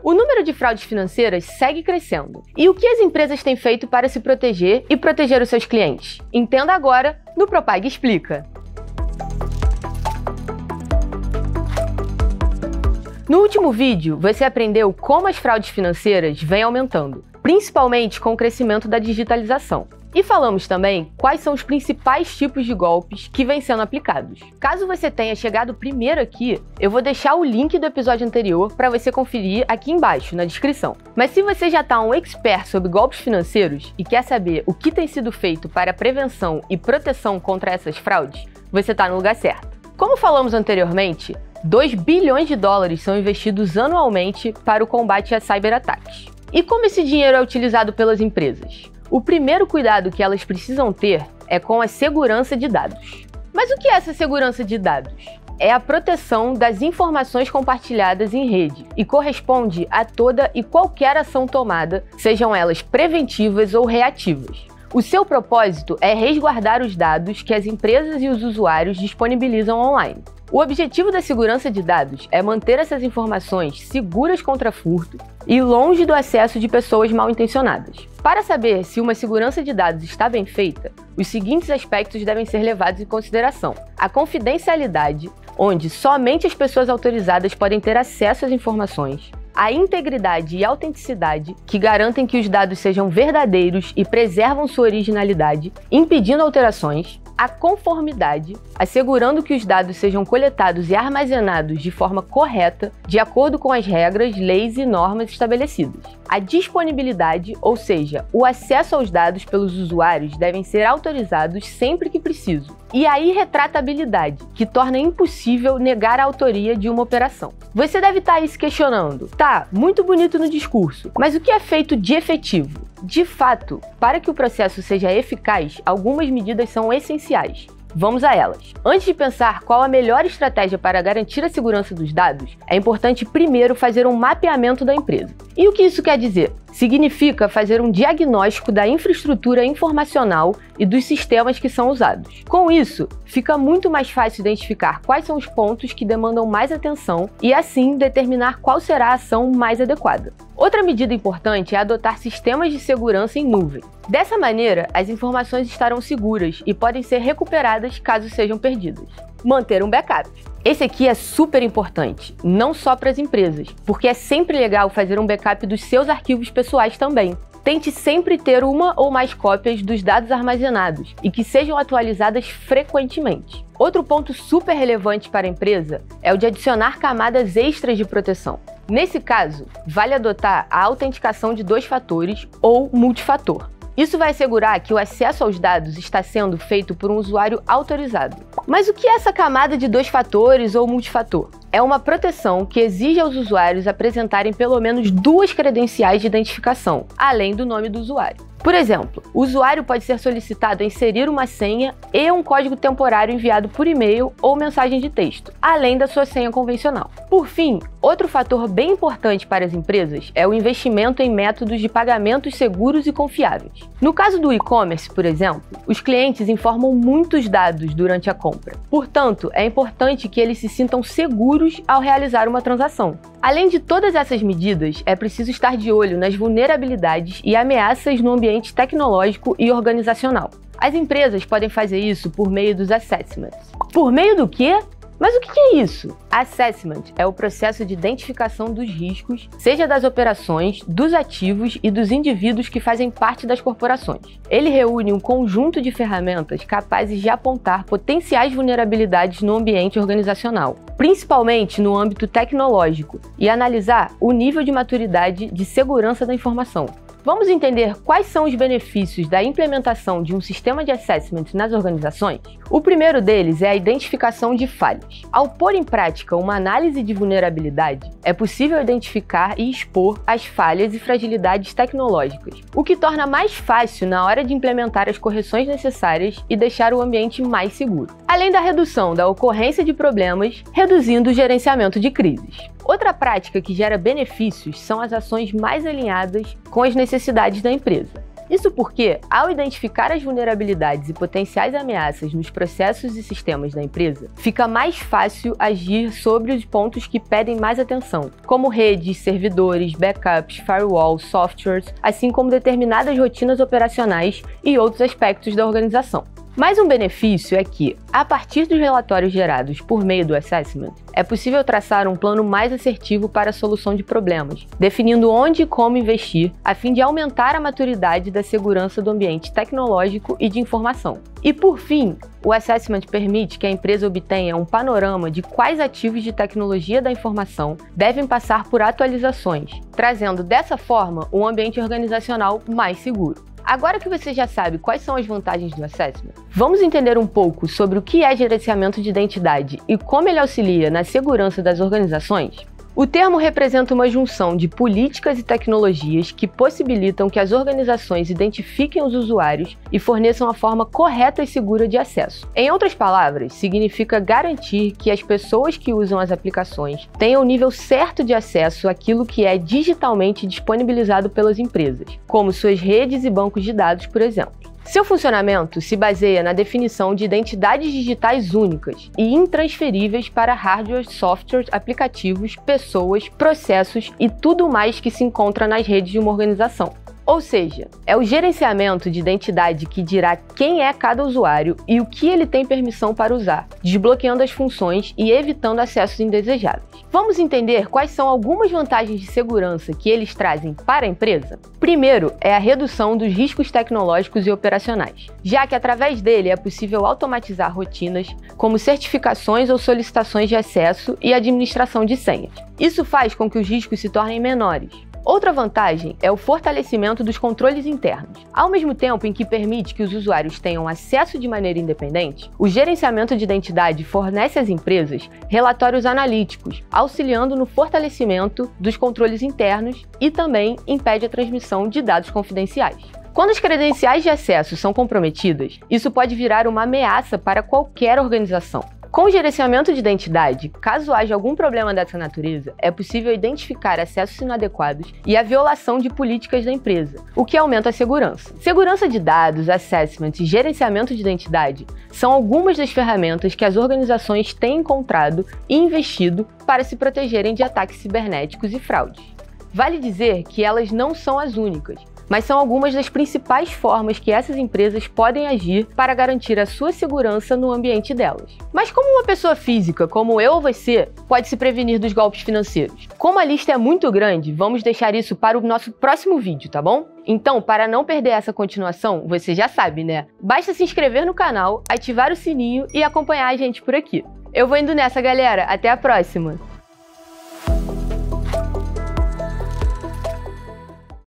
O número de fraudes financeiras segue crescendo. E o que as empresas têm feito para se proteger e proteger os seus clientes? Entenda agora no Propag Explica. No último vídeo, você aprendeu como as fraudes financeiras vêm aumentando, principalmente com o crescimento da digitalização. E falamos também quais são os principais tipos de golpes que vêm sendo aplicados. Caso você tenha chegado primeiro aqui, eu vou deixar o link do episódio anterior para você conferir aqui embaixo, na descrição. Mas se você já está um expert sobre golpes financeiros e quer saber o que tem sido feito para a prevenção e proteção contra essas fraudes, você está no lugar certo. Como falamos anteriormente, 2 bilhões de dólares são investidos anualmente para o combate a cyberataques. E como esse dinheiro é utilizado pelas empresas? O primeiro cuidado que elas precisam ter é com a segurança de dados. Mas o que é essa segurança de dados? É a proteção das informações compartilhadas em rede e corresponde a toda e qualquer ação tomada, sejam elas preventivas ou reativas. O seu propósito é resguardar os dados que as empresas e os usuários disponibilizam online. O objetivo da segurança de dados é manter essas informações seguras contra furto e longe do acesso de pessoas mal intencionadas. Para saber se uma segurança de dados está bem feita, os seguintes aspectos devem ser levados em consideração: a confidencialidade, onde somente as pessoas autorizadas podem ter acesso às informações; a integridade e autenticidade, que garantem que os dados sejam verdadeiros e preservam sua originalidade, impedindo alterações; a conformidade, assegurando que os dados sejam coletados e armazenados de forma correta, de acordo com as regras, leis e normas estabelecidas; a disponibilidade, ou seja, o acesso aos dados pelos usuários devem ser autorizados sempre que preciso; e a irretratabilidade, que torna impossível negar a autoria de uma operação. Você deve estar aí se questionando: tá, muito bonito no discurso, mas o que é feito de efetivo? De fato, para que o processo seja eficaz, algumas medidas são essenciais. Vamos a elas. Antes de pensar qual a melhor estratégia para garantir a segurança dos dados, é importante primeiro fazer um mapeamento da empresa. E o que isso quer dizer? Significa fazer um diagnóstico da infraestrutura informacional e dos sistemas que são usados. Com isso, fica muito mais fácil identificar quais são os pontos que demandam mais atenção e, assim, determinar qual será a ação mais adequada. Outra medida importante é adotar sistemas de segurança em nuvem. Dessa maneira, as informações estarão seguras e podem ser recuperadas caso sejam perdidas. Manter um backup. Esse aqui é super importante, não só para as empresas, porque é sempre legal fazer um backup dos seus arquivos pessoais também. Tente sempre ter uma ou mais cópias dos dados armazenados e que sejam atualizadas frequentemente. Outro ponto super relevante para a empresa é o de adicionar camadas extras de proteção. Nesse caso, vale adotar a autenticação de 2 fatores ou multifator. Isso vai assegurar que o acesso aos dados está sendo feito por um usuário autorizado. Mas o que é essa camada de 2 fatores ou multifator? É uma proteção que exige aos usuários apresentarem pelo menos 2 credenciais de identificação, além do nome do usuário. Por exemplo, o usuário pode ser solicitado a inserir uma senha e um código temporário enviado por e-mail ou mensagem de texto, além da sua senha convencional. Por fim, outro fator bem importante para as empresas é o investimento em métodos de pagamentos seguros e confiáveis. No caso do e-commerce, por exemplo, os clientes informam muitos dados durante a compra. Portanto, é importante que eles se sintam seguros ao realizar uma transação. Além de todas essas medidas, é preciso estar de olho nas vulnerabilidades e ameaças no ambiente tecnológico e organizacional. As empresas podem fazer isso por meio dos assessments. Por meio do quê? Mas o que é isso? Assessment é o processo de identificação dos riscos, seja das operações, dos ativos e dos indivíduos que fazem parte das corporações. Ele reúne um conjunto de ferramentas capazes de apontar potenciais vulnerabilidades no ambiente organizacional, principalmente no âmbito tecnológico, e analisar o nível de maturidade de segurança da informação. Vamos entender quais são os benefícios da implementação de um sistema de assessment nas organizações? O primeiro deles é a identificação de falhas. Ao pôr em prática uma análise de vulnerabilidade, é possível identificar e expor as falhas e fragilidades tecnológicas, o que torna mais fácil na hora de implementar as correções necessárias e deixar o ambiente mais seguro. Além da redução da ocorrência de problemas, reduzindo o gerenciamento de crises. Outra prática que gera benefícios são as ações mais alinhadas com as necessidades da empresa. Isso porque, ao identificar as vulnerabilidades e potenciais ameaças nos processos e sistemas da empresa, fica mais fácil agir sobre os pontos que pedem mais atenção, como redes, servidores, backups, firewalls, softwares, assim como determinadas rotinas operacionais e outros aspectos da organização. Mais um benefício é que, a partir dos relatórios gerados por meio do assessment, é possível traçar um plano mais assertivo para a solução de problemas, definindo onde e como investir, a fim de aumentar a maturidade da segurança do ambiente tecnológico e de informação. E por fim, o assessment permite que a empresa obtenha um panorama de quais ativos de tecnologia da informação devem passar por atualizações, trazendo dessa forma um ambiente organizacional mais seguro. Agora que você já sabe quais são as vantagens do assessment, vamos entender um pouco sobre o que é gerenciamento de identidade e como ele auxilia na segurança das organizações? O termo representa uma junção de políticas e tecnologias que possibilitam que as organizações identifiquem os usuários e forneçam a forma correta e segura de acesso. Em outras palavras, significa garantir que as pessoas que usam as aplicações tenham o nível certo de acesso àquilo que é digitalmente disponibilizado pelas empresas, como suas redes e bancos de dados, por exemplo. Seu funcionamento se baseia na definição de identidades digitais únicas e intransferíveis para hardware, softwares, aplicativos, pessoas, processos e tudo mais que se encontra nas redes de uma organização. Ou seja, é o gerenciamento de identidade que dirá quem é cada usuário e o que ele tem permissão para usar, desbloqueando as funções e evitando acessos indesejados. Vamos entender quais são algumas vantagens de segurança que eles trazem para a empresa? Primeiro é a redução dos riscos tecnológicos e operacionais, já que através dele é possível automatizar rotinas, como certificações ou solicitações de acesso e administração de senhas. Isso faz com que os riscos se tornem menores. Outra vantagem é o fortalecimento dos controles internos. Ao mesmo tempo em que permite que os usuários tenham acesso de maneira independente, o gerenciamento de identidade fornece às empresas relatórios analíticos, auxiliando no fortalecimento dos controles internos e também impede a transmissão de dados confidenciais. Quando as credenciais de acesso são comprometidas, isso pode virar uma ameaça para qualquer organização. Com o gerenciamento de identidade, caso haja algum problema dessa natureza, é possível identificar acessos inadequados e a violação de políticas da empresa, o que aumenta a segurança. Segurança de dados, assessment e gerenciamento de identidade são algumas das ferramentas que as organizações têm encontrado e investido para se protegerem de ataques cibernéticos e fraudes. Vale dizer que elas não são as únicas, mas são algumas das principais formas que essas empresas podem agir para garantir a sua segurança no ambiente delas. Mas como uma pessoa física, como eu ou você, pode se prevenir dos golpes financeiros? Como a lista é muito grande, vamos deixar isso para o nosso próximo vídeo, tá bom? Então, para não perder essa continuação, você já sabe, né? Basta se inscrever no canal, ativar o sininho e acompanhar a gente por aqui. Eu vou indo nessa, galera. Até a próxima!